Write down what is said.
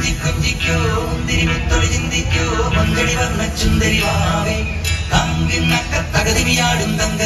കൊഞ്ചിക്കോ മുന്തിരിമുത്തൊളി ചിന്തിക്കോ മങ്കടി വന്ന ചുന്ദരി വാവേ തങ്കിന്നക്ക തകതിമിയാടും തങ്ക